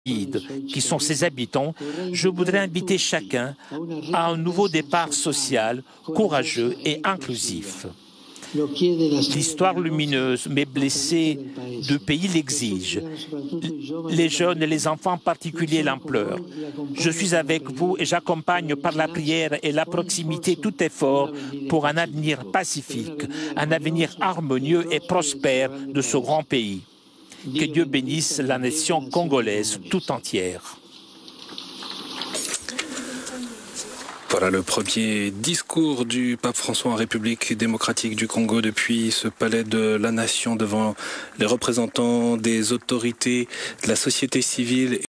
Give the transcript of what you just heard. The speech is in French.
qui sont ses habitants, je voudrais inviter chacun à un nouveau départ social, courageux et inclusif. L'histoire lumineuse mais blessée de pays l'exige. Les jeunes et les enfants en particulier l'implorent. Je suis avec vous et j'accompagne par la prière et la proximité tout effort pour un avenir pacifique, un avenir harmonieux et prospère de ce grand pays. Que Dieu bénisse la nation congolaise tout entière. Voilà le premier discours du pape François en République démocratique du Congo depuis ce palais de la Nation devant les représentants des autorités de la société civile.